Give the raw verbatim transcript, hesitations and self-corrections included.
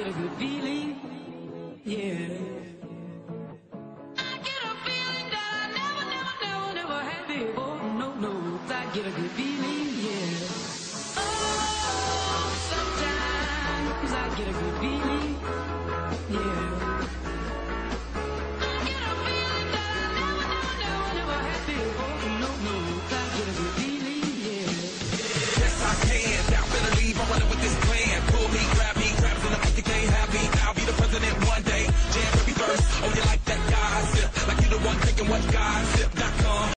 get a good feeling, yeah. I get a feeling that I never, never, never, never had before. No, no, I get a good feeling, yeah. Oh, sometimes I get a good feeling, yeah. I get a feeling that I never, never, never, never had before. No, no, I get a good feeling, yeah. Yes, I can. Now better leave. I'm running with this plan. Pull me, grab me, grabs in the mic, you can't have me. I'll be the president one day. Jam every verse. Oh, you like that gossip? Like you the one taking what gossip?